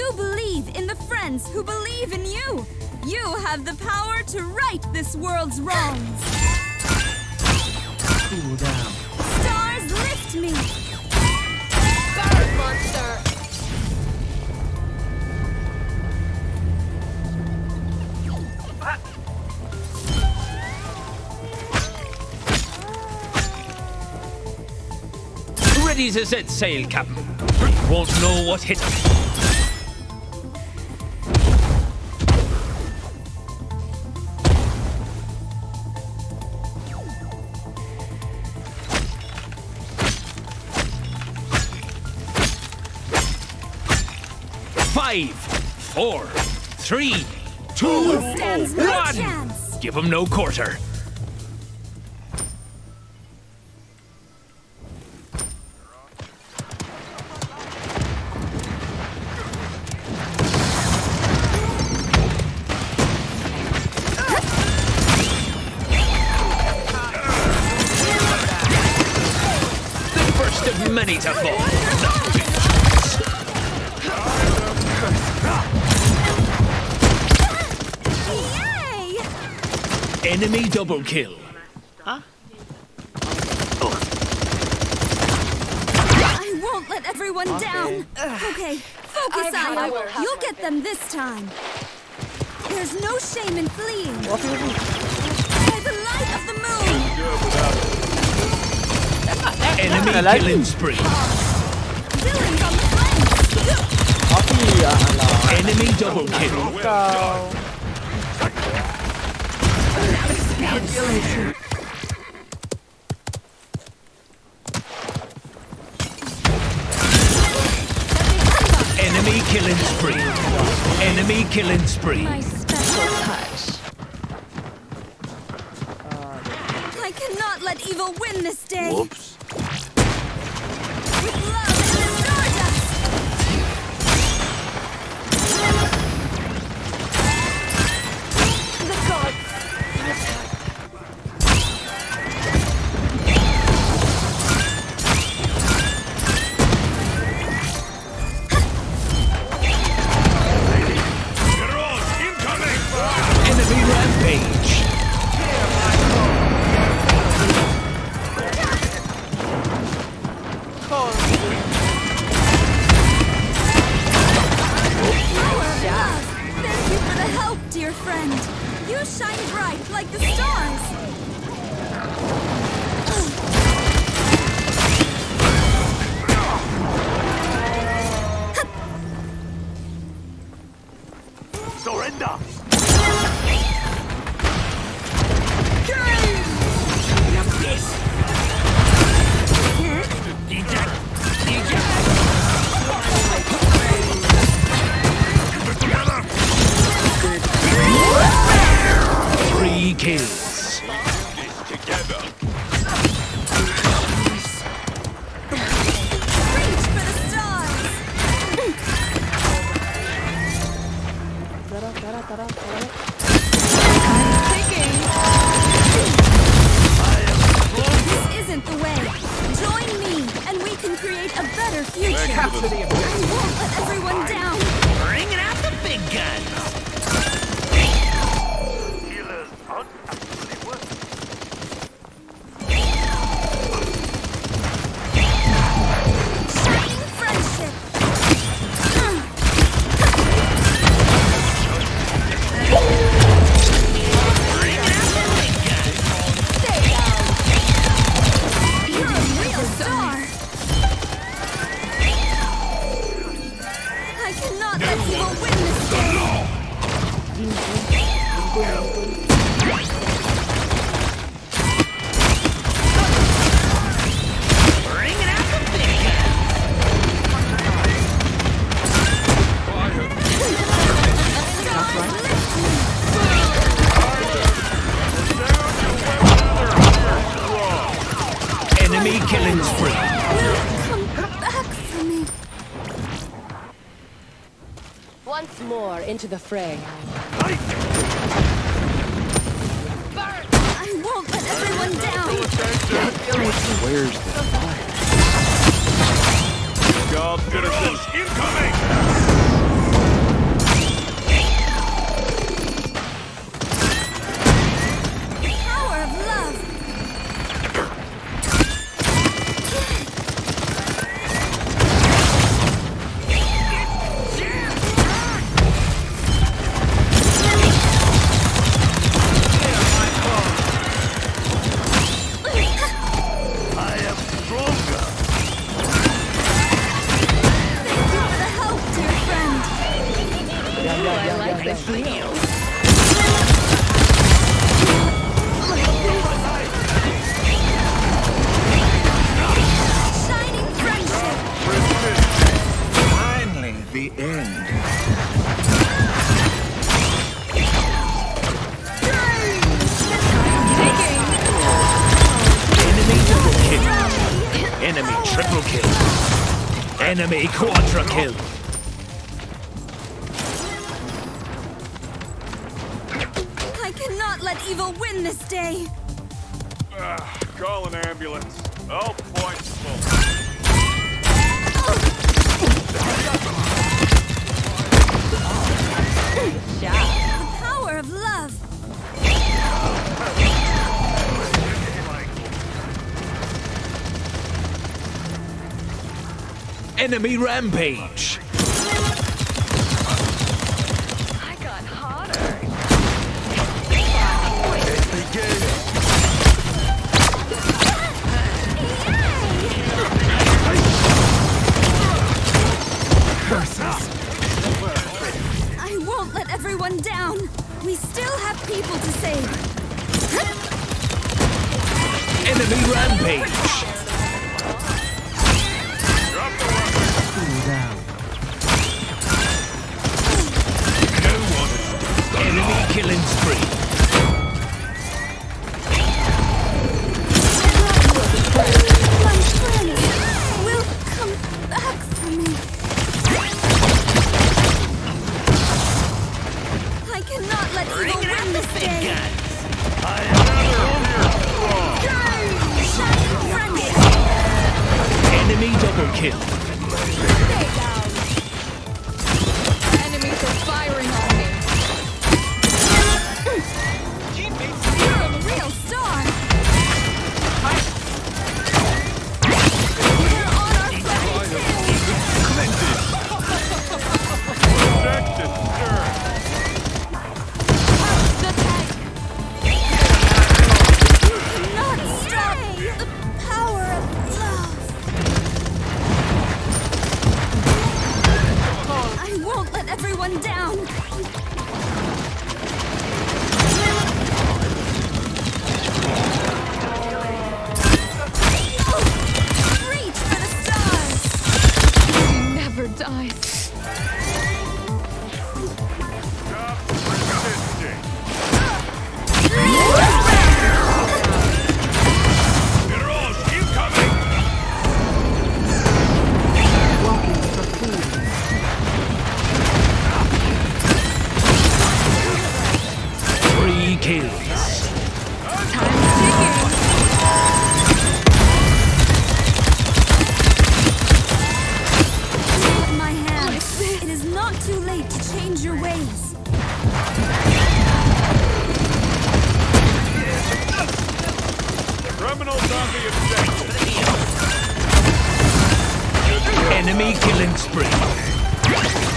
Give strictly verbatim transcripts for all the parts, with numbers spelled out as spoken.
You believe in the friends who believe in you. You have the power to right this world's wrongs. Cool down. Stars lift me. Bird monster. Ready to set sail, Captain. Won't know what hit us. Five, four, three, two, Stands no one. chance. Give him no quarter. Many to fall. Yay! Enemy double kill. Huh? I won't let everyone Okay. down. Okay, focus, I've had my Aya. warehouse You'll get them this time. There's no shame in fleeing. By the light of the moon. Enemy like killing it. spree. Villains on the flanks. Tapi alah. Enemy double kill. Kau. Enemy killing spree. Enemy killing spree. My special touch. I cannot let evil win this day. Whoops. With love and stardust. The gods. Enemy rampage. Thank you for the help, dear friend. You shine bright like the stars. Surrender. Three kills. Reach for the stars. Tara, tara, tara, tara. Kicking. This isn't the way. Join me, and we can create a better future. Capture the I won't let everyone down. Bringing out the big guns. Shining friendship. Stay down. You're a real star. I cannot let evil win this game. Bringing out the big guns. Stars lift me. Enemy killing spree. Come back for me. Once more into the fray. I won't let everyone down. Where's the fire? Job, citizens. Incoming! Shining friendship. Finally, the end. Enemy double kill. Enemy triple kill. Enemy quadra kill. I cannot let evil win this day. Uh, call an ambulance. All points full. The power of love. Enemy rampage. I got hotter. I won't let everyone down. We still have people to save. Enemy rampage. Enemy killing spree. My friends will come back for me. I cannot let evil win this day. Shining friendship. Enemy double kill. Enemies are firing on me. You're a real star. We're on our footing too. Protected, sir. The tank. Not stop the power of love. I won't let everyone down. Reach for the stars. He never dies. Stop resisting. Generals, keep coming. Three kills. Take my hand. It is not too late to change your ways. Criminals on the objective. Enemy killing spree.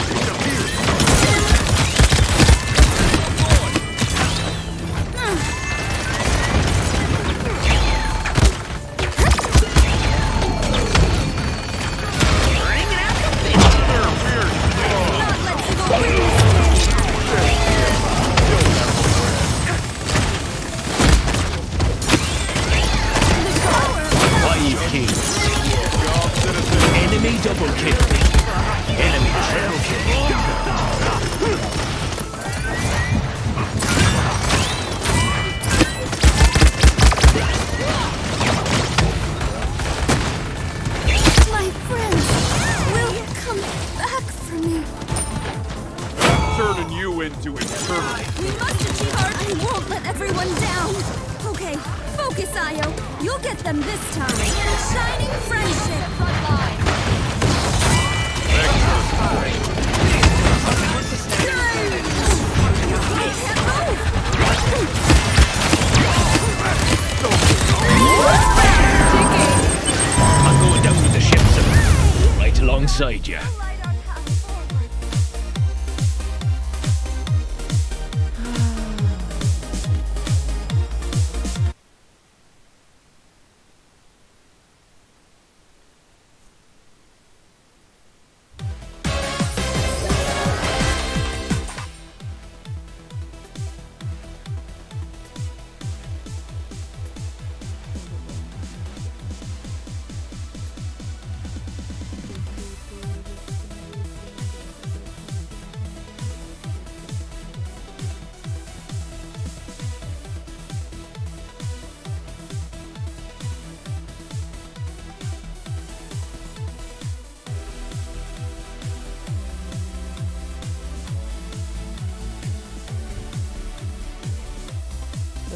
Not let evil win this day. The power of love. Five kills. Job, citizen. Enemy double kill. Enemy triple kill. My friends will come back for me. I'm turning you into eternity. We must achieve our... I won't let everyone down. Okay, focus, Io. You'll get them this time. Shining friendship. I can't move. I'm going down with the ship, sir. Right alongside you. Light our path forward.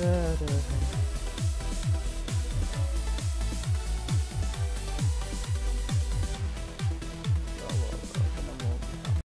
Aduh.